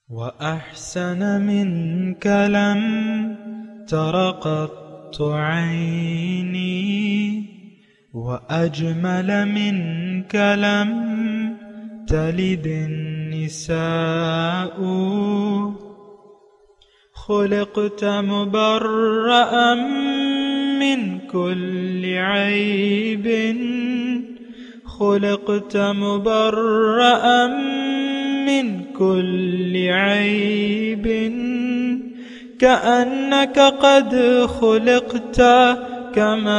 وأحسن منك لم تر قط عيني وأجمل منك لم تلد النساء خلقت مبرأ من كل عيب خلقت مبرأ من كل عيب كأنك قد خلقت كما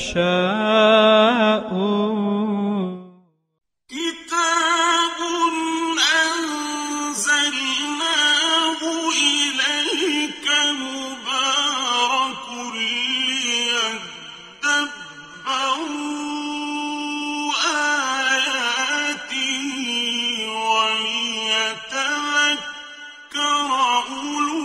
تشاء كتاب أنزلناه إليك مبارك ليدبروا آياته وليتذكر أولو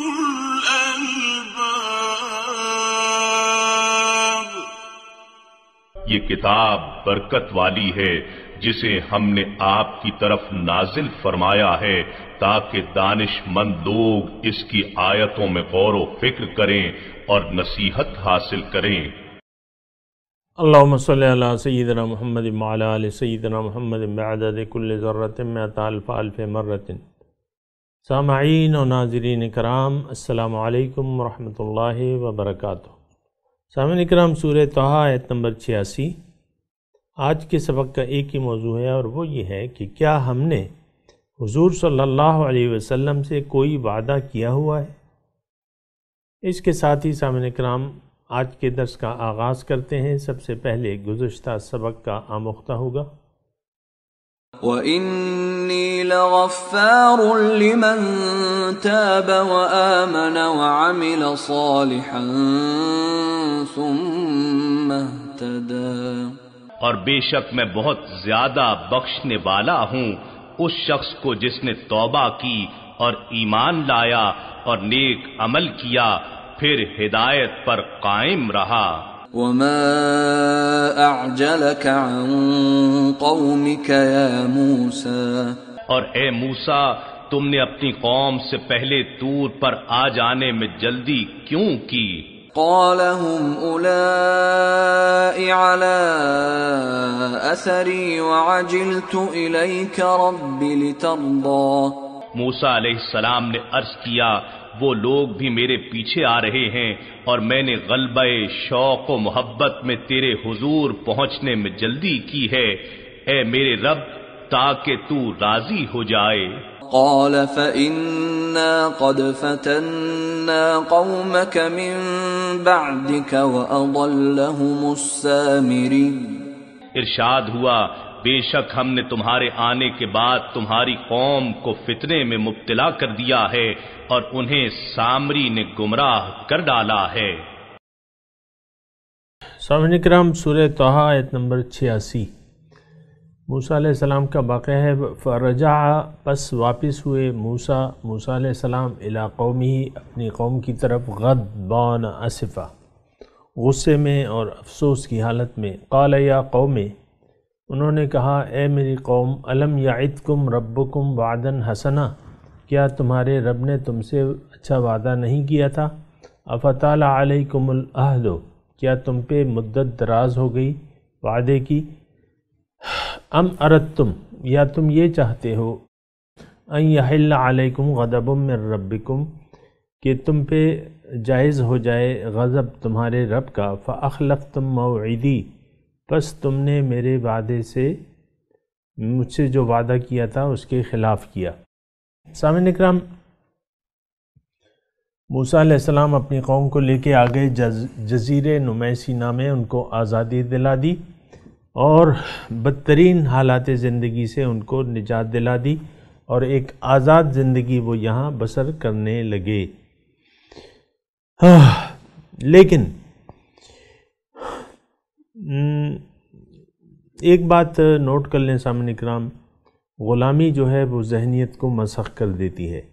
الألباب. یہ کتاب برکت والی ہے جسے ہم نے آپ کی طرف نازل فرمایا ہے تاکہ دانش مند لوگ اس کی آیتوں میں غور و فکر کریں اور نصیحت حاصل کریں. اللہم صلی علی سیدنا محمد وعلی آل سیدنا محمد بعدد کل ذرۃ مئۃ الف الف مرۃ. سامعین و ناظرین کرام، السلام علیکم ورحمۃ اللہ وبرکاتہ. سامعین کرام، سورہ طٰہٰ آیت نمبر 86. آج کے سبق کا ایک ہی موضوع ہے اور وہ یہ ہے کہ کیا ہم نے حضور صلی اللہ علیہ وسلم سے کوئی وعدہ کیا ہوا ہے؟ اس کے ساتھ ہی سامعین کرام آج کے درس کا آغاز کرتے ہیں. سب سے پہلے گزشتہ سبق کا آموختہ ہوگا. وَإِنِّي لَغَفَّارٌ لِمَن تَابَ وَآمَنَ وَعَمِلَ صَالِحًا ثُمَّ اهْتَدَى. اور بے شک میں بہت زیادہ بخشنے والا ہوں اس شخص کو جس نے توبہ کی اور ایمان لایا اور نیک عمل کیا پھر ہدایت پر قائم رہا. وَمَا أَعْجَلَكَ عَن قَوْمِكَ يَا مُوسَى. اور اے موسیٰ، تم نے اپنی قوم سے پہلے طور پر آ جانے میں جلدی کیوں کی؟ قال هم أولئك على أثري وعجلت إليك رب لترضى. موسیٰ علیہ السلام نے عرض کیا وہ لوگ بھی میرے پیچھے آ رہے ہیں اور میں نے غلبہ شوق و محبت میں تیرے حضور پہنچنے میں جلدی کی ہے اے میرے رب تاکہ تو راضی ہو جائے. قال فإنا قد فتنا قومك من بعدك وأضلهم السامري. ارشاد ہوا بے شک ہم نے تمہارے آنے کے بعد تمہاری قوم کو فتنے میں مبتلا کر دیا ہے اور انہیں سامری نے گمراہ کر ڈالا ہے. سامعین کرام، سورہ طٰہٰ آیت نمبر 86. موسیٰ علیہ السلام کا واقعہ ہے. فرجع، پس واپس ہوئے موسیٰ علیہ السلام الی قومہ، اپنی قوم کی طرف، غضبان اسفا، غصے میں اور افسوس کی حالت میں. قال یا قوم، انہوں نے کہا اے میری قوم، الم یعدکم ربکم وعدا حسنا، کیا تمہارے رب نے تم سے اچھا وعدہ نہیں کیا تھا؟ افطال علیکم العہد، کیا تم پہ مدت دراز ہو گئی وعدے کی؟ ام اردتم، یا تم یہ چاہتے ہو ان یحل علیکم غضب من ربکم، کہ تم پہ جائز ہو جائے غضب تمہارے رب کا. فاخلفتم موعدی، پس تم نے میرے وعدے سے، مجھ سے جو وعدہ کیا تھا اس کے خلاف کیا. سامعین اکرام، موسیٰ علیہ السلام اپنی قوم کو لے کے آگئے جزیرے نمیسی نامے، ان کو آزادی دلا دی اور بدترین حالات زندگی سے ان کو نجات دلا دی اور ایک آزاد زندگی وہ یہاں بسر کرنے لگے. لیکن ایک بات نوٹ کر لیں سامعین اکرام، غلامی جو ہے وہ ذہنیت کو مسخ کر دیتی ہے.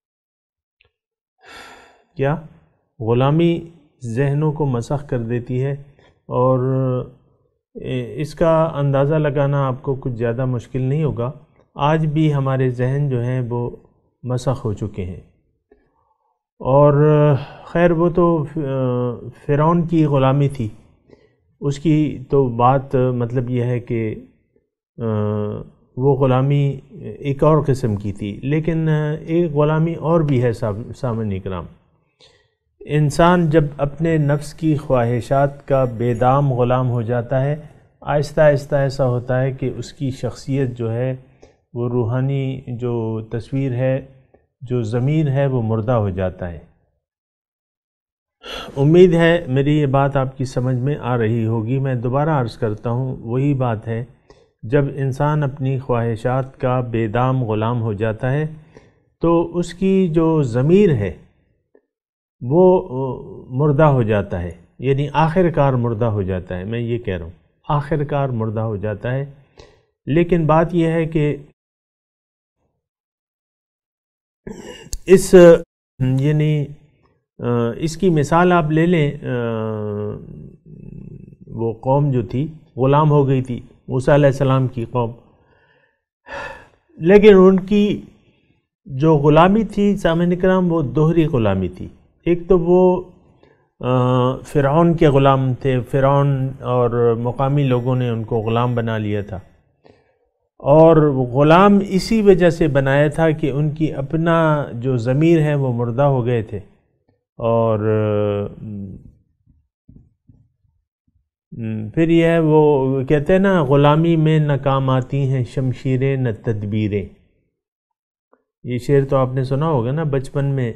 کیا؟ غلامی ذہنوں کو مسخ کر دیتی ہے، اور اس کا اندازہ لگانا آپ کو کچھ زیادہ مشکل نہیں ہوگا. آج بھی ہمارے ذہن جو ہیں وہ مسخ ہو چکے ہیں۔ اور خیر وہ تو فرعون کی غلامی تھی، اس کی تو بات مطلب یہ ہے کہ وہ غلامی ایک اور قسم کی تھی، لیکن ایک غلامی اور بھی ہے سامعین کرام۔ انسان جب اپنے نفس کی خواہشات کا بے دام غلام ہو جاتا ہے، آہستہ آہستہ ایسا ہوتا ہے کہ اس کی شخصیت جو ہے وہ روحانی جو تصویر ہے، جو ضمیر ہے، وہ مردہ ہو جاتا ہے۔ امید ہے میری یہ بات آپ کی سمجھ میں آ رہی ہوگی۔ میں دوبارہ عرض کرتا ہوں، وہی بات ہے، جب انسان اپنی خواہشات کا بے دام غلام ہو جاتا ہے تو اس کی جو ضمیر ہے وہ مردہ ہو جاتا ہے، یعنی آخر کار مردہ ہو جاتا ہے۔ میں یہ کہہ رہا ہوں آخر کار مردہ ہو جاتا ہے۔ لیکن بات یہ ہے کہ اس کی مثال آپ لے لیں، وہ قوم جو تھی غلام ہو گئی تھی، موسیٰ علیہ السلام کی قوم، لیکن ان کی جو غلامی تھی سامعین کرام وہ دوہری غلامی تھی۔ ایک تو وہ فرعون کے غلام تھے، فرعون اور مقامی لوگوں نے ان کو غلام بنا لیا تھا، اور غلام اسی وجہ سے بنایا تھا کہ ان کی اپنا جو ضمیر ہے وہ مردہ ہو گئے تھے، اور پھر یہ وہ کہتے ہیں نا، غلامی میں نہ کام آتی ہیں شمشیریں نہ تدبیریں۔ یہ شعر تو آپ نے سنا ہوگا نا بچپن میں،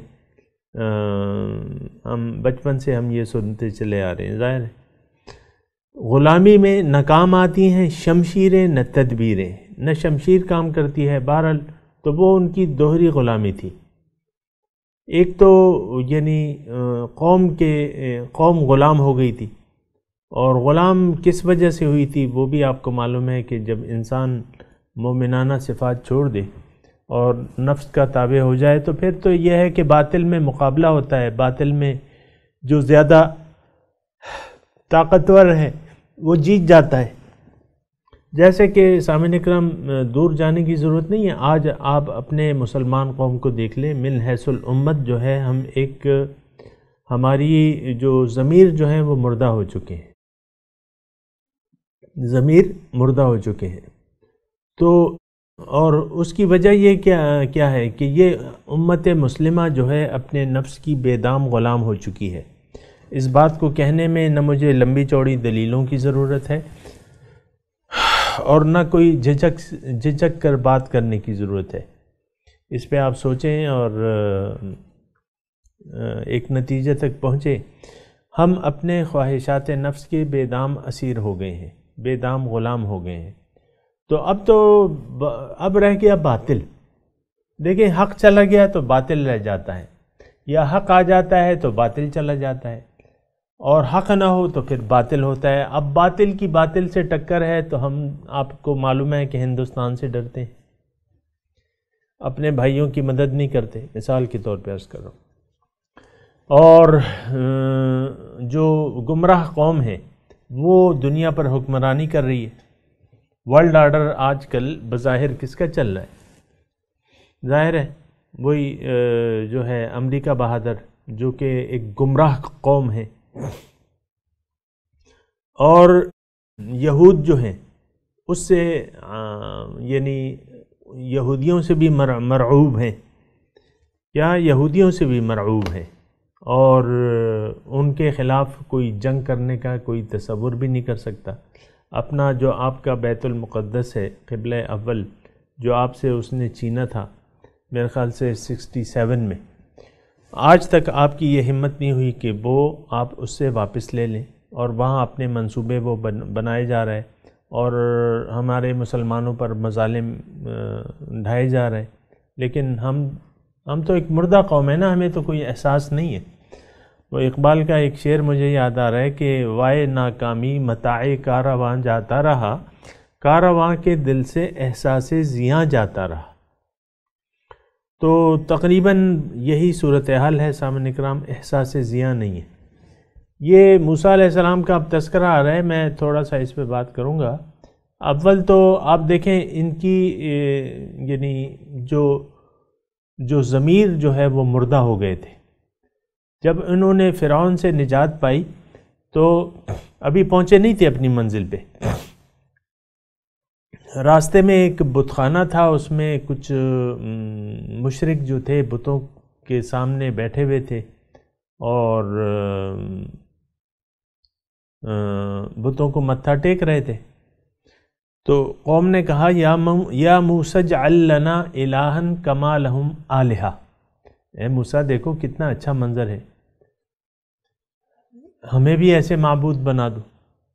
بچپن سے ہم یہ سنتے چلے آ رہے ہیں۔ ظاہر ہے غلامی میں نہ کام آتی ہیں شمشیریں نہ تدبیریں، نہ شمشیر کام کرتی ہے۔ بہرحال تو وہ ان کی دوہری غلامی تھی۔ ایک تو یعنی قوم غلام ہو گئی تھی، اور غلام کس وجہ سے ہوئی تھی وہ بھی آپ کو معلوم ہے کہ جب انسان مومنانہ صفات چھوڑ دے اور نفس کا تابع ہو جائے تو پھر تو یہ ہے کہ باطل میں مقابلہ ہوتا ہے، باطل میں جو زیادہ طاقتور ہے وہ جیت جاتا ہے۔ جیسے کہ سامعین اکرام دور جانے کی ضرورت نہیں ہے، آج آپ اپنے مسلمان قوم کو دیکھ لیں، من حیث الامت جو ہے ہم ہماری جو ضمیر جو ہے وہ مردہ ہو چکے ہیں، ضمیر مردہ ہو چکے ہیں۔ تو اور اس کی وجہ یہ کیا ہے کہ یہ امت مسلمہ جو ہے اپنے نفس کی بے دام غلام ہو چکی ہے۔ اس بات کو کہنے میں نہ مجھے لمبی چوڑی دلیلوں کی ضرورت ہے اور نہ کوئی جھجک کر بات کرنے کی ضرورت ہے۔ اس پہ آپ سوچیں اور ایک نتیجے تک پہنچے۔ ہم اپنے خواہشات نفس کے بے دام اسیر ہو گئے ہیں، بے دام غلام ہو گئے ہیں۔ اب رہ گیا باطل۔ دیکھیں حق چلا گیا تو باطل رہ جاتا ہے، یا حق آ جاتا ہے تو باطل چلا جاتا ہے، اور حق نہ ہو تو پھر باطل ہوتا ہے۔ اب باطل کی باطل سے ٹکر ہے تو ہم آپ کو معلوم ہے کہ ہندوستان سے ڈرتے ہیں، اپنے بھائیوں کی مدد نہیں کرتے، مثال کے طور پہ عرض کر رہا ہوں۔ اور جو گمراہ قوم ہے وہ دنیا پر حکمرانی کر رہی ہے۔ ورلڈ آرڈر آج کل بظاہر کس کا چل رہا ہے؟ ظاہر ہے وہی جو ہے امریکہ بہادر، جو کہ ایک گمراہ قوم ہے، اور یہود جو ہیں اس سے یعنی یہودیوں سے بھی مرعوب ہیں، یا یہودیوں سے بھی مرعوب ہیں، اور ان کے خلاف کوئی جنگ کرنے کا کوئی تصور بھی نہیں کر سکتا۔ اپنا جو آپ کا بیت المقدس ہے، قبلہ اول، جو آپ سے اس نے چھینا تھا میرے خیال سے 67 میں، آج تک آپ کی یہ ہمت نہیں ہوئی کہ وہ آپ اس سے واپس لے لیں، اور وہاں اپنے منصوبے وہ بنائے جا رہے ہیں، اور ہمارے مسلمانوں پر مظالم ڈھائے جا رہے ہیں۔ لیکن ہم تو ایک مردہ قوم ہے نا، ہمیں تو کوئی احساس نہیں ہے۔ وہ اقبال کا ایک شعر مجھے یاد آ رہا ہے کہ وائے ناکامی متاع کارواں جاتا رہا، کارواں کے دل سے احساس زیاں جاتا رہا۔ تو تقریباً یہی صورتحال ہے سامعین اکرام، احساس زیاں نہیں ہے۔ یہ موسیٰ علیہ السلام کا اب تذکرہ آ رہا ہے، میں تھوڑا سا اس پہ بات کروں گا۔ اول تو آپ دیکھیں ان کی یعنی جو جو ضمیر جو ہے وہ مردہ ہو گئے تھے. جب انہوں نے فرعون سے نجات پائی تو ابھی پہنچے نہیں تھے اپنی منزل پہ. راستے میں ایک بت خانہ تھا، اس میں کچھ مشرک جو تھے بتوں کے سامنے بیٹھے ہوئے تھے اور بتوں کو متھا ٹیک رہے تھے. تو قوم نے کہا یا موسیٰ اجعل لنا الہا کما لہم آلہہ، اے موسیٰ دیکھو کتنا اچھا منظر ہے، ہمیں بھی ایسے معبود بنا دو.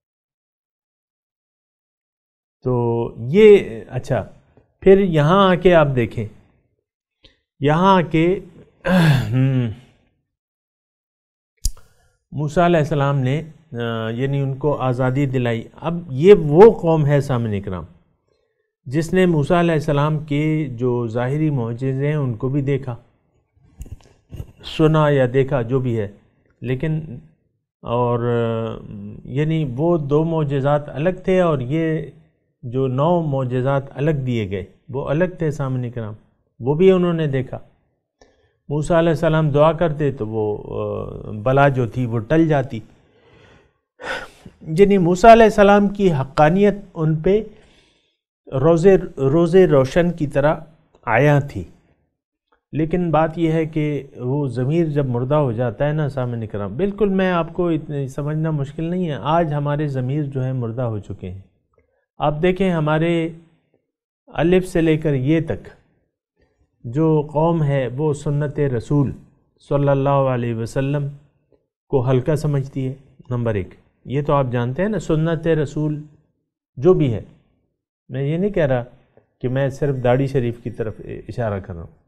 تو یہ اچھا، پھر یہاں آ کے آپ دیکھیں، یہاں آ کے موسیٰ علیہ السلام نے یعنی ان کو آزادی دلائی. اب یہ وہ قوم ہے سامعین کرام جس نے موسیٰ علیہ السلام کے جو ظاہری معجزے ہیں ان کو بھی دیکھا، سنا یا دیکھا جو بھی ہے، لیکن اور یعنی وہ 2 معجزات الگ تھے اور یہ جو 9 معجزات الگ دیے گئے وہ الگ تھے سامعین کرام، وہ بھی انہوں نے دیکھا. موسیٰ علیہ السلام دعا کرتے تو وہ بلا جو تھی وہ ٹل جاتی. یعنی موسیٰ علیہ السلام کی حقانیت ان پہ روز روشن کی طرح آیا تھی. لیکن بات یہ ہے کہ وہ ضمیر جب مردہ ہو جاتا ہے نا سامعین کرام، بالکل میں آپ کو اتنی سمجھنا مشکل نہیں ہے، آج ہمارے ضمیر جو ہے مردہ ہو چکے ہیں. آپ دیکھیں ہمارے الف سے لے کر یہ تک جو قوم ہے وہ سنت رسول صلی اللہ علیہ وسلم کو ہلکا سمجھتی ہے. نمبر 1 یہ تو آپ جانتے ہیں نا، سنت رسول جو بھی ہے، میں یہ نہیں کہہ رہا کہ میں صرف داڑھی شریف کی طرف اشارہ کر رہا ہوں.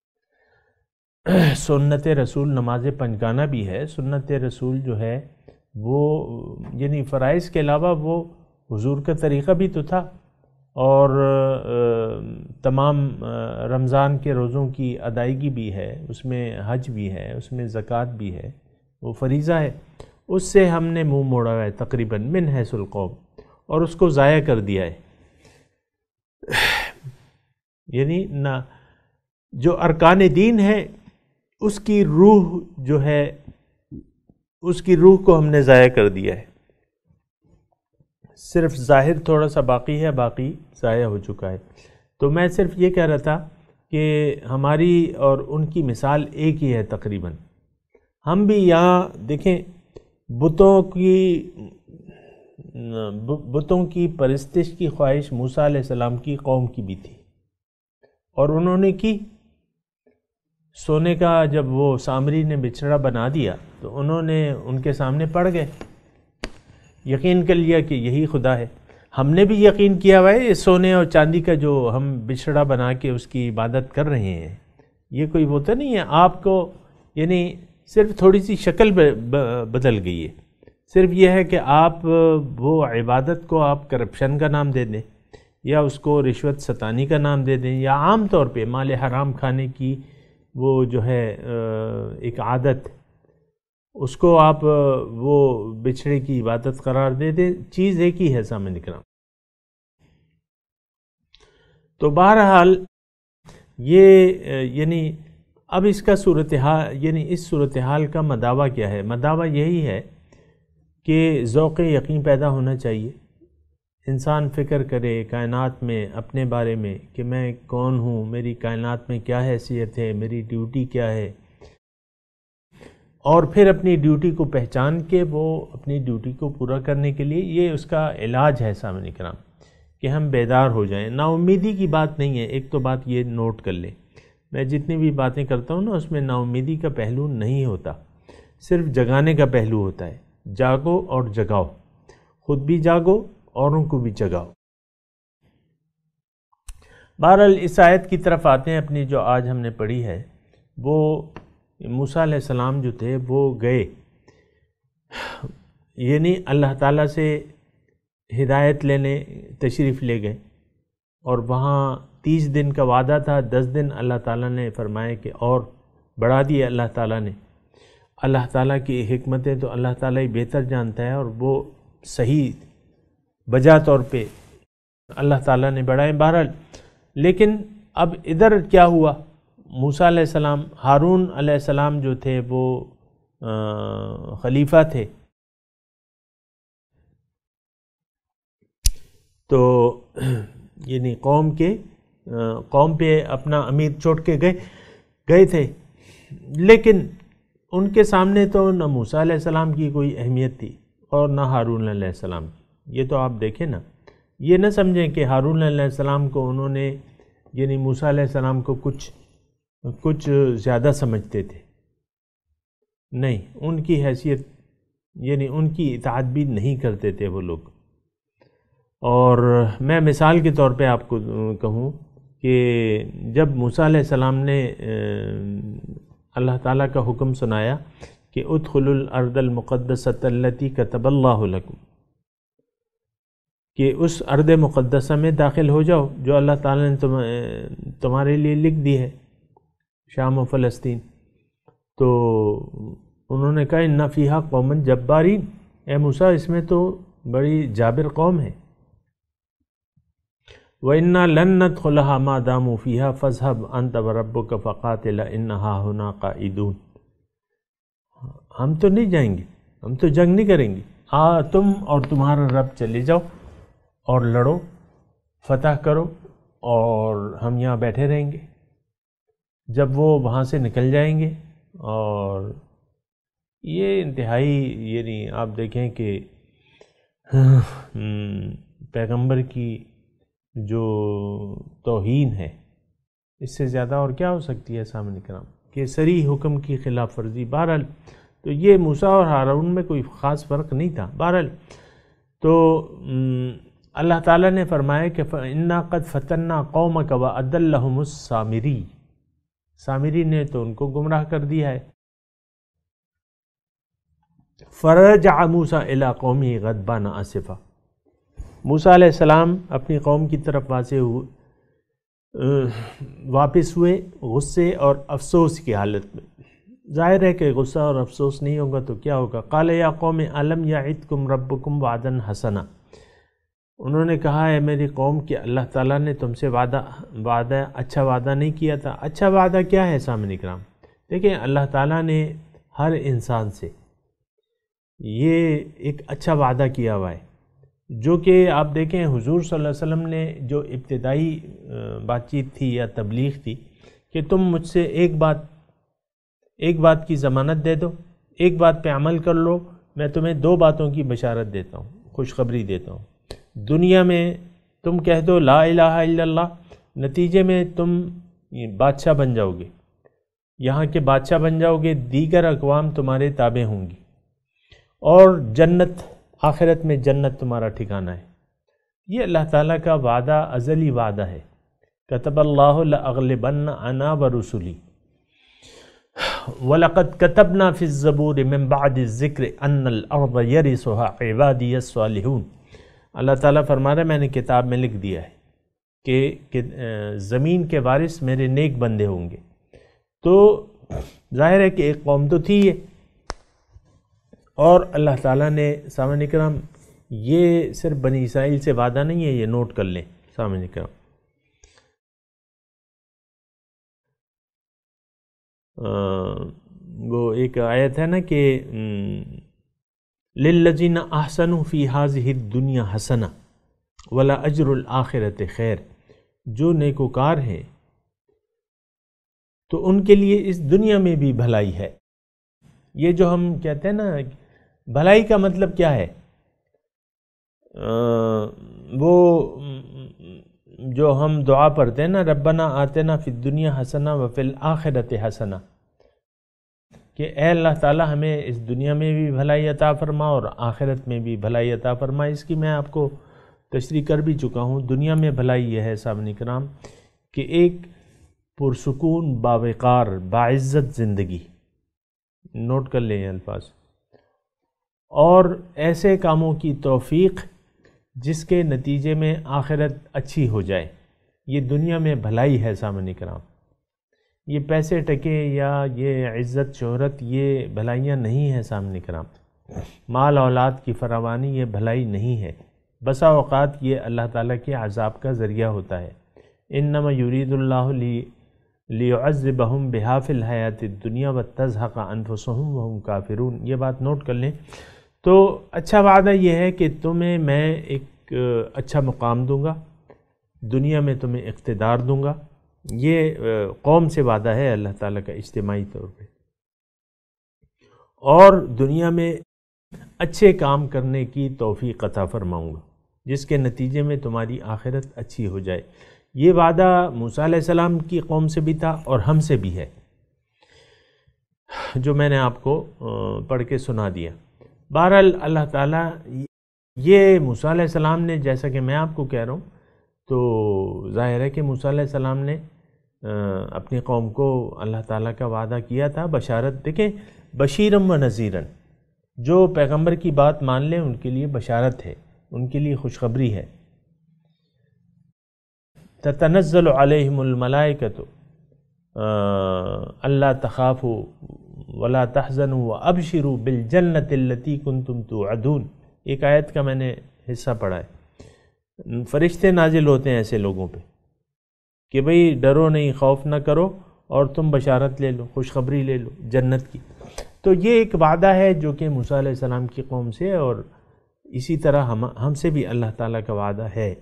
سنت رسول نماز پنجگانہ بھی ہے. سنت رسول جو ہے وہ یعنی فرائض کے علاوہ وہ حضور کا طریقہ بھی تو تھا، اور تمام رمضان کے روزوں کی ادائیگی بھی ہے، اس میں حج بھی ہے، اس میں زکوٰۃ بھی ہے، وہ فریضہ ہے. اس سے ہم نے منہ موڑا ہے تقریباً من حیث القوم، اور اس کو ضائع کر دیا ہے. یعنی نہ جو ارکان دین ہے اس کی روح جو ہے، اس کی روح کو ہم نے ضائع کر دیا ہے. صرف ظاہر تھوڑا سا باقی ہے، باقی ضائع ہو چکا ہے. تو میں صرف یہ کہہ رہا تھا کہ ہماری اور ان کی مثال ایک ہی ہے تقریباً. ہم بھی یہاں دیکھیں بتوں کی پرستش کی خواہش موسیٰ علیہ السلام کی قوم کی بھی تھی، اور انہوں نے کی. سونے کا جب وہ سامری نے بچھڑا بنا دیا تو انہوں نے ان کے سامنے پڑ گئے، یقین کر لیا کہ یہی خدا ہے. ہم نے بھی یقین کیا ہوا ہے، یہ سونے اور چاندی کا جو ہم بچھڑا بنا کے اس کی عبادت کر رہے ہیں، یہ کوئی وہ تو نہیں ہے آپ کو، یعنی صرف تھوڑی سی شکل بدل گئی ہے. صرف یہ ہے کہ آپ وہ عبادت کو آپ کرپشن کا نام دے دیں، یا اس کو رشوت ستانی کا نام دے دیں، یا عام طور پہ مال حرام کھانے کی وہ جو ہے ایک عادت، اس کو آپ وہ بچھڑے کی عبادت قرار دے دیں. چیز ایک ہی ہے سامنے کرام. تو بہرحال یہ یعنی اب اس کا صورتحال، یعنی اس صورتحال کا مداوع کیا ہے؟ مداوع یہی ہے کہ ذوق یقین پیدا ہونا چاہیے. انسان فکر کرے کائنات میں اپنے بارے میں کہ میں کون ہوں، میری کائنات میں کیا حیثیت ہے، میری ڈیوٹی کیا ہے، اور پھر اپنی ڈیوٹی کو پہچان کے وہ اپنی ڈیوٹی کو پورا کرنے کے لیے، یہ اس کا علاج ہے سامعین کرام، کہ ہم بیدار ہو جائیں. نا امیدی کی بات نہیں ہے. ایک تو بات یہ نوٹ کر لیں، میں جتنی بھی باتیں کرتا ہوں نا اس میں نا امیدی کا پہلو نہیں ہوتا، صرف جگانے کا پہلو ہوتا ہے. جاگو اور جگاؤ، خود بھی جاگو اوروں کو بھی جگاؤ. بہرحال اس آیت کی طرف آتے ہیں اپنی جو آج ہم نے پڑھی ہے. وہ موسیٰ علیہ السلام جو تھے وہ گئے، یعنی اللہ تعالیٰ سے ہدایت لینے تشریف لے گئے، اور وہاں 30 دن کا وعدہ تھا، 10 دن اللہ تعالیٰ نے فرمائے کہ اور بڑھا دیے اللہ تعالیٰ نے. اللہ تعالیٰ کی حکمتیں تو اللہ تعالیٰ ہی بہتر جانتا ہے، اور وہ صحیح بجا طور پہ اللہ تعالیٰ نے بڑھائے. بہرحال لیکن اب ادھر کیا ہوا؟ موسیٰ علیہ السلام، ہارون علیہ السلام جو تھے وہ خلیفہ تھے، تو یعنی قوم پہ اپنا امیر چھوڑ کے گئے تھے، لیکن ان کے سامنے تو نہ موسیٰ علیہ السلام کی کوئی اہمیت تھی اور نہ ہارون علیہ السلام کی۔ یہ تو آپ دیکھیں نا، یہ نہ سمجھیں کہ ہارون علیہ السلام کو انہوں نے یعنی موسیٰ علیہ السلام کو کچھ زیادہ سمجھتے تھے، نہیں، ان کی حیثیت یعنی ان کی اطاعت بھی نہیں کرتے تھے وہ لوگ۔ اور میں مثال کے طور پہ آپ کو کہوں کہ جب موسیٰ علیہ السلام نے اللہ تعالیٰ کا حکم سنایا کہ ادخلوا الارض المقدسۃ التی کتب اللہ لکم، کہ اس ارض مقدسہ میں داخل ہو جاؤ جو اللہ تعالیٰ نے تمہارے لیے لکھ دی ہے، شام و فلسطین، تو انہوں نے کہا ان فیہا قوما جبارین، اے موسیٰ اس میں تو بڑی جابر قوم ہے، وَإِنَّا لَن نَدْخُلَهَا مَا دَامُوا فِيهَا فَاذْهَبْ أَنْتَ وَرَبُّكَ فَقَاتِلَا إِنَّهَا هُنَا قَاعِدُونَ، ہم تو نہیں جائیں گے، ہم تو جنگ نہیں کریں گے، تم اور تمہارا رب چلے جاؤ اور لڑو، فتح کرو، اور ہم یہاں بیٹھے رہیں گے۔ جب وہ وہاں سے نکل جائیں گے، اور یہ انتہائی یعنی آپ دیکھیں کہ پیغمبر کی جو توہین ہے، اس سے زیادہ اور کیا ہو سکتی ہے سامنے کرام، کہ صریح حکم کی خلاف ورزی۔ بہرحال تو یہ موسیٰ اور ہارون میں کوئی خاص فرق نہیں تھا۔ بہرحال تو اللہ تعالیٰ نے فرمایا کہ فَإِنَّا قَدْ فَتَنَّا قَوْمَكَ وَأَضَلَّهُمُ السَّامِرِي، سامری نے تو ان کو گمراہ کر دیا ہے۔ فَرَجَعَ مُوسَىٰ إِلَىٰ قَوْمِهِ غَضْبَانَ آسِفًا، موسیٰ علیہ السلام اپنی قوم کی طرف واپس ہوئے غصے اور افسوس کی حالت میں۔ ظاہر ہے کہ غصہ اور افسوس نہیں ہوگا تو کیا ہوگا؟ قال یا قوم الم یعدکم ربکم وعدا حسنا، انہوں نے کہا ہے میری قوم کہ اللہ تعالیٰ نے تم سے اچھا وعدہ نہیں کیا تھا۔ اچھا وعدہ کیا ہے سامعین کرام؟ دیکھیں اللہ تعالیٰ نے ہر انسان سے یہ ایک اچھا وعدہ کیا ہوا ہے، جو کہ آپ دیکھیں حضور صلی اللہ علیہ وسلم نے جو ابتدائی بات چیت تھی یا تبلیغ تھی کہ تم مجھ سے ایک بات کی ضمانت دے دو، ایک بات پہ عمل کر لو، میں تمہیں 2 باتوں کی بشارت دیتا ہوں، خوشخبری دیتا ہوں۔ دنیا میں تم کہہ دو لا الہ الا اللہ، نتیجے میں تم بادشاہ بن جاؤ گے، یہاں کے بادشاہ بن جاؤ گے، دیگر اقوام تمہارے تابع ہوں گی، اور جنت آخرت میں جنت تمہارا ٹھکانہ ہے۔ یہ اللہ تعالیٰ کا وعدہ ازلی وعدہ ہے، کتب اللہ لأغلبن انا ورسلی وَلَقَدْ كَتَبْنَا فِي الزَّبُورِ مِن بَعْدِ الذِّكْرِ أَنَّ الْأَرْضَ يَرِثُهَا عِبَادِيَ الصَّالِحُونَ، اللہ تعالیٰ فرما رہے میں نے کتاب میں لکھ دیا ہے کہ زمین کے وارث میرے نیک بندے ہوں گے۔ تو ظاہر ہے کہ ایک قوم تو تھی یہ، اور اللہ تعالیٰ نے سامعین کرام یہ صرف بنی اسرائیل سے وعدہ نہیں ہے، یہ نوٹ کر لیں سامعین کرام۔ وہ ایک آیت ہے نا کہ لِلَّذِينَ أَحْسَنُوا فِي هَذِهِ الدُّنْيَا حَسَنَةٌ وَلَأَجْرُ الْآخِرَةِ خَيْرٌ، جو نیکوکار ہیں تو ان کے لیے اس دنیا میں بھی بھلائی ہے۔ یہ جو ہم کہتے ہیں نا بھلائی کا مطلب کیا ہے؟ وہ جو ہم دعا پڑھتے ہیں نا ربنا آتنا فی الدنیا حسنہ وفی الآخرۃ حسنہ، کہ اے اللہ تعالی ہمیں اس دنیا میں بھی بھلائی عطا فرما اور آخرت میں بھی بھلائی عطا فرما۔ اس کی میں آپ کو تشریح کر بھی چکا ہوں۔ دنیا میں بھلائی یہ ہے سامعین کرام کہ ایک پرسکون باوقار باعزت زندگی، نوٹ کر لیں یہ الفاظ، اور ایسے کاموں کی توفیق جس کے نتیجے میں آخرت اچھی ہو جائے۔ یہ دنیا میں بھلائی ہے سامعین کرام، یہ پیسے ٹکے یا یہ عزت شہرت یہ بھلائیاں نہیں ہیں سامعین کرام، مال اولاد کی فراوانی یہ بھلائی نہیں ہے، بسا اوقات یہ اللہ تعالیٰ کے عذاب کا ذریعہ ہوتا ہے۔ انما یرید اللہ لیعذبہم بہا فی الحیات الدنیا وتزہق انفسہم وہم کافرون. یہ بات نوٹ کر لیں. تو اچھا وعدہ یہ ہے کہ تمہیں میں ایک اچھا مقام دوں گا، دنیا میں تمہیں اقتدار دوں گا. یہ قوم سے وعدہ ہے اللہ تعالیٰ کا اجتماعی طور پہ، اور دنیا میں اچھے کام کرنے کی توفیق عطا فرماؤں گا جس کے نتیجے میں تمہاری آخرت اچھی ہو جائے. یہ وعدہ موسیٰ علیہ السلام کی قوم سے بھی تھا اور ہم سے بھی ہے، جو میں نے آپ کو پڑھ کے سنا دیا. بہرحال اللہ تعالیٰ یہ موسیٰ علیہ السلام نے، جیسا کہ میں آپ کو کہہ رہا ہوں، تو ظاہر ہے کہ موسیٰ علیہ السلام نے اپنی قوم کو اللہ تعالیٰ کا وعدہ کیا تھا بشارت. دیکھیں، بشیرم و نذیرن، جو پیغمبر کی بات مان لیں ان کے لیے بشارت ہے، ان کے لیے خوشخبری ہے. تتنزل علیہم الملائکۃ الا تخافوا ولا تحزنوا وابشروا بالجنۃ التی کنتم توعدون. ایک آیت کا میں نے حصہ پڑھا ہے. فرشتے نازل ہوتے ہیں ایسے لوگوں پہ کہ بھئی ڈرو نہیں، خوف نہ کرو، اور تم بشارت لے لو، خوشخبری لے لو جنت کی. تو یہ ایک وعدہ ہے جو کہ موسیٰ علیہ السلام کی قوم سے، اور اسی طرح ہم سے بھی اللہ تعالیٰ کا وعدہ ہے.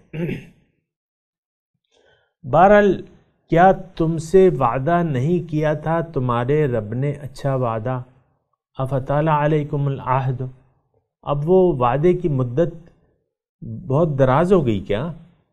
بہرحال کیا تم سے وعدہ نہیں کیا تھا تمہارے رب نے اچھا وعدہ؟ افتال علیکم العہد، اب وہ وعدے کی مدت بہت دراز ہو گئی کیا؟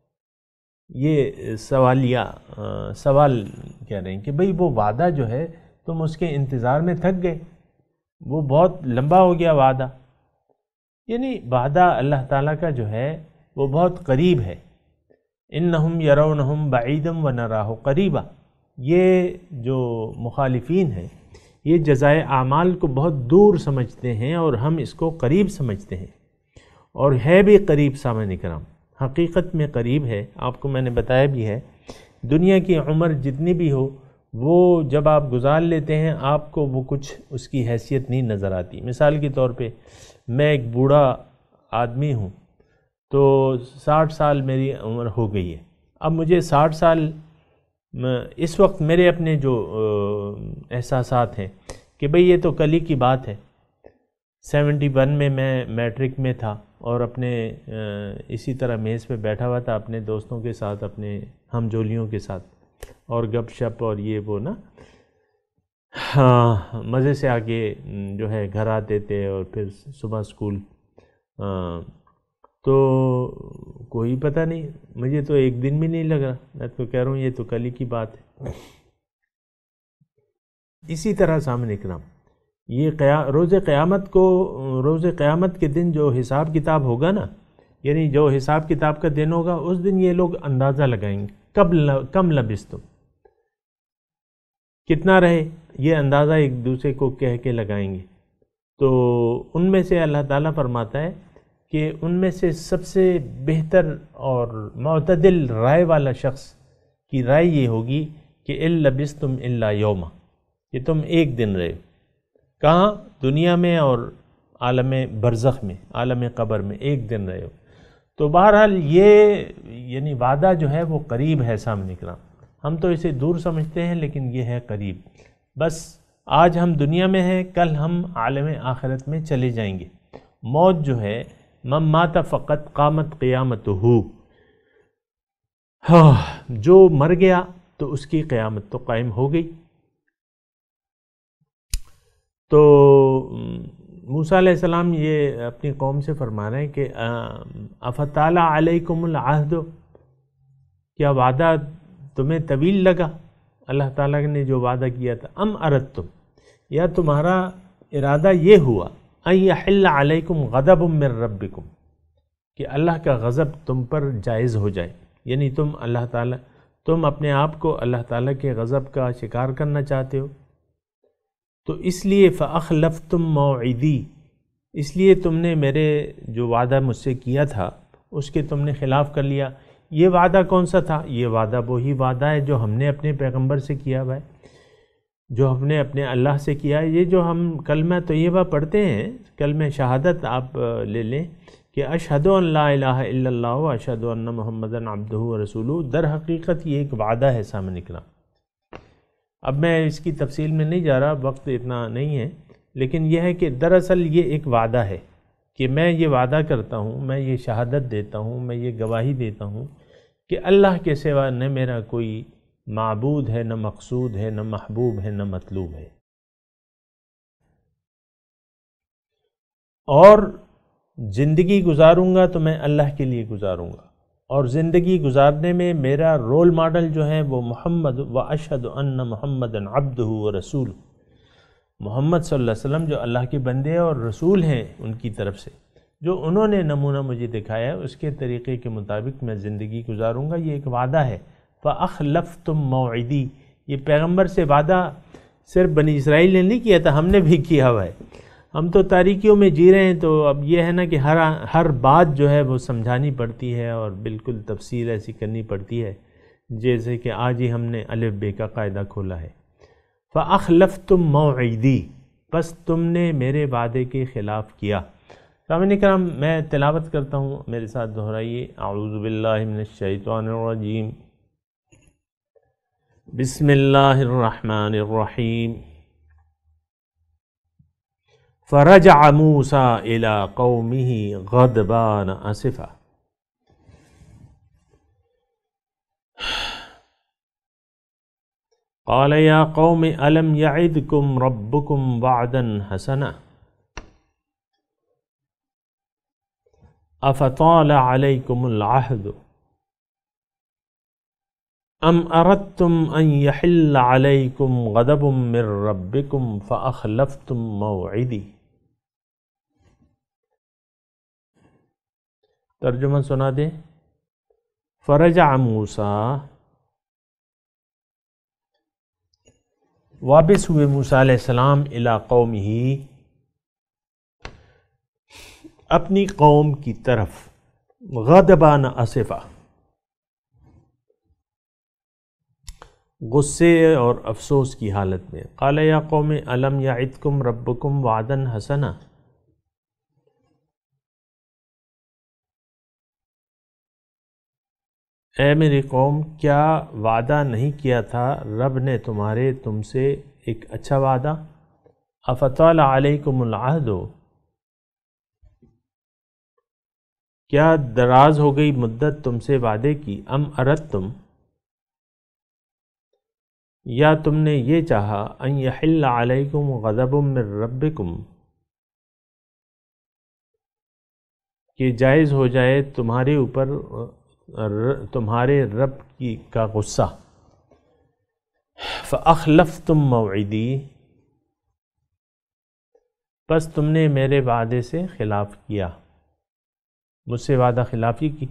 یہ سوال کہہ رہے ہیں کہ بھئی وہ وعدہ جو ہے تم اس کے انتظار میں تھک گئے، وہ بہت لمبا ہو گیا وعدہ. یعنی وعدہ اللہ تعالیٰ کا جو ہے وہ بہت قریب ہے. انہم یرونہم بعیدا ونراہ قریبا. یہ جو مخالفین ہیں یہ جزائے اعمال کو بہت دور سمجھتے ہیں اور ہم اس کو قریب سمجھتے ہیں، اور ہے بھی قریب. سامعین کرام، حقیقت میں قریب ہے. آپ کو میں نے بتایا بھی ہے، دنیا کی عمر جتنی بھی ہو، وہ جب آپ گزار لیتے ہیں آپ کو وہ کچھ اس کی حیثیت نہیں نظر آتی. مثال کے طور پہ میں ایک بوڑھا آدمی ہوں، تو 60 سال میری عمر ہو گئی ہے. اب مجھے 60 سال اس وقت میرے اپنے جو احساسات ہیں کہ بھئی یہ تو کل ہی کی بات ہے. 71 میں میٹرک میں تھا اور اپنے اسی طرح میز پہ بیٹھا ہوا تھا اپنے دوستوں کے ساتھ، اپنے ہم جولیوں کے ساتھ، اور گپ شپ اور یہ وہ نا مزے سے آگے جو ہے گھر آتے تھے، اور پھر صبح اسکول. تو کوئی پتہ نہیں، مجھے تو ایک دن بھی نہیں لگ رہا. میں تو کہہ رہا ہوں یہ تو کل ہی کی بات ہے. اسی طرح سامنے اکرام، یہ روز قیامت کے دن جو حساب کتاب ہوگا نا، یعنی جو حساب کتاب کا دن ہوگا، اس دن یہ لوگ اندازہ لگائیں گے کم لبستم، کتنا رہے، یہ اندازہ ایک دوسرے کو کہہ کے لگائیں گے. تو ان میں سے اللہ تعالیٰ فرماتا ہے کہ ان میں سے سب سے بہتر اور معتدل رائے والا شخص کی رائے یہ ہوگی کہ اِن لبستم الا یوما، کہ تم ایک دن رہے. کہاں؟ دنیا میں اور عالم برزخ میں، عالم قبر میں ایک دن رہے ہو. تو بہرحال یہ یعنی وعدہ جو ہے وہ قریب ہے. سامنے کرام، ہم تو اسے دور سمجھتے ہیں لیکن یہ ہے قریب. بس آج ہم دنیا میں ہیں، کل ہم عالم آخرت میں چلے جائیں گے. موت جو ہے، من مات فقط قامت قیامتہ، جو مر گیا تو اس کی قیامت تو قائم ہو گئی. تو موسیٰ علیہ السلام یہ اپنی قوم سے فرما رہے ہیں کہ افتال علیکم العہد، کیا وعدہ تمہیں طویل لگا؟ اللہ تعالیٰ نے جو وعدہ کیا تھا. ام اردتم، یا تمہارا ارادہ یہ ہوا ان یحل علیکم غضب من ربکم، کہ اللہ کا غضب تم پر جائز ہو جائے. یعنی تم اپنے آپ کو اللہ تعالیٰ کے غضب کا شکار کرنا چاہتے ہو، تو اس لیے فاخلفتم موعدی، اس لیے تم نے میرے جو وعدہ مجھ سے کیا تھا اس کے تم نے خلاف کر لیا. یہ وعدہ کون سا تھا؟ یہ وعدہ وہی وعدہ ہے جو ہم نے اپنے پیغمبر سے کیا ہے، جو ہم نے اپنے اللہ سے کیا ہے. یہ جو ہم کلمہ طیبہ پڑھتے ہیں، کلمہ شہادت آپ لے لیں کہ اشہد ان لا الہ الا اللہ و اشہد ان محمدًا عبدہ و رسولہ، در حقیقت یہ ایک وعدہ ہے. سامنے کرام، اب میں اس کی تفصیل میں نہیں جا رہا، وقت اتنا نہیں ہے، لیکن یہ ہے کہ دراصل یہ ایک وعدہ ہے کہ میں یہ وعدہ کرتا ہوں، میں یہ شہادت دیتا ہوں، میں یہ گواہی دیتا ہوں کہ اللہ کے سوا نہ میرا کوئی معبود ہے، نہ مقصود ہے، نہ محبوب ہے، نہ مطلوب ہے، اور زندگی گزاروں گا تو میں اللہ کے لیے گزاروں گا، اور زندگی گزارنے میں میرا رول ماڈل جو ہے وہ محمد واشہد ان محمدً عبدہ ورسولہ، محمد صلی اللہ علیہ وسلم جو اللہ کے بندے اور رسول ہیں ان کی طرف سے، جو انہوں نے نمونہ مجھے دکھایا ہے اس کے طریقے کے مطابق میں زندگی گزاروں گا۔ یہ ایک وعدہ ہے۔ فَأَخْلَفْتُمْ مَوْعِدِي، یہ پیغمبر سے وعدہ صرف بنی اسرائیل نے نہیں کیا تھا، ہم نے بھی کیا ہوا ہے۔ ہم تو تاریکیوں میں جی رہے ہیں، تو اب یہ ہے نا کہ ہر بات جو ہے وہ سمجھانی پڑتی ہے اور بالکل تفسیر ایسی کرنی پڑتی ہے جیسے کہ آج ہی ہم نے الف بے کا قاعدہ کھولا ہے۔ فَأَخْلَفْتُمْ مَوْعِدِي، پس تم نے میرے وعدے کے خلاف کیا۔ سامعین کرام، میں تلاوت کرتا ہوں، میرے ساتھ دہرائیے۔ اعوذ باللہ من الشیطان الرجیم، بسم اللہ الرحمن الرحیم۔ فرجع موسیٰ إِلَىٰ قَوْمِهِ غَضْبَانَ أَسِفًا قال يا قوم ألم يعدكم ربكم وعدا حسنا أفطال عليكم العهد أم أردتم أن يحل عليكم غضب من ربكم فأخلفتم موعدي۔ ترجمہ سنا دیں۔ فرجع موسیٰ، واپس ہوئے موسیٰ علیہ السلام الی قومہ، اپنی قوم کی طرف، غضبان اسفا، غصے اور افسوس کی حالت میں۔ قال یا قوم الم یعدکم ربکم وعدا حسنا، اے میری قوم، کیا وعدہ نہیں کیا تھا رب نے تم سے ایک اچھا وعدہ؟ افطال علیکم العہد، کیا دراز ہو گئی مدت تم سے وعدے کی؟ ام اردتم، یا تم نے یہ چاہا، ان یحل علیکم غضب من ربکم، کہ جائز ہو جائے تمہارے اوپر تمہارے رب کا غصہ۔ فَأَخْلَفْتُمْ مَوْعِدِي، پس تم نے میرے وعدے سے خلاف کیا، مجھ سے وعدہ خلافی کی۔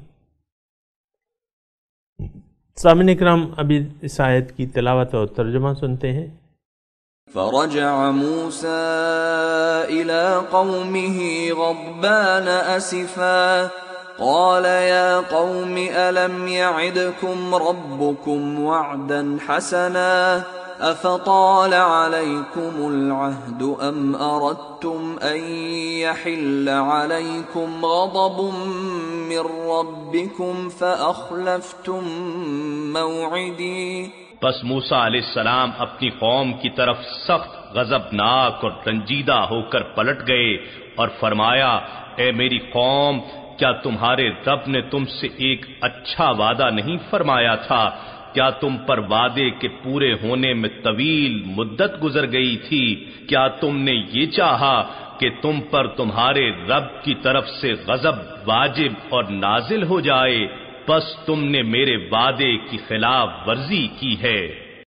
سامعین اکرام، ابھی اس آیت کی تلاوت اور ترجمہ سنتے ہیں۔ فرجع موسى إلى قومه غضبان أسفا قال يا قوم ألم يعدكم ربكم وعدا حسنا أفطال عليكم العهد أم أردتم أن يحل عليكم غضب من ربكم فأخلفتم موعدي۔ بس موسیٰ علیہ السلام اپنی قوم کی طرف سخت غضبناک اور رنجیدہ ہو کر پلٹ گئے اور فرمایا، اے میری قوم، کیا تمہارے رب نے تم سے ایک اچھا وعدہ نہیں فرمایا تھا؟ کیا تم پر وعدے کے پورے ہونے میں طویل مدت گزر گئی تھی؟ کیا تم نے یہ چاہا کہ تم پر تمہارے رب کی طرف سے غضب واجب اور نازل ہو جائے؟ بس تم نے میرے وعدے کی خلاف ورزی کی ہے۔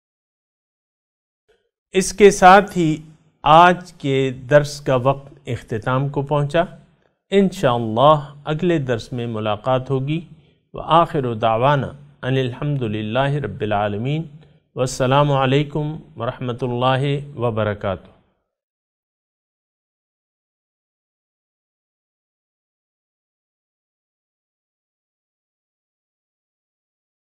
اس کے ساتھ ہی آج کے درس کا وقت اختتام کو پہنچا۔ انشاءاللہ اگلے درس میں ملاقات ہوگی۔ وآخر دعوانا ان الحمدللہ رب العالمین، والسلام علیکم ورحمۃ اللہ وبرکاتہ۔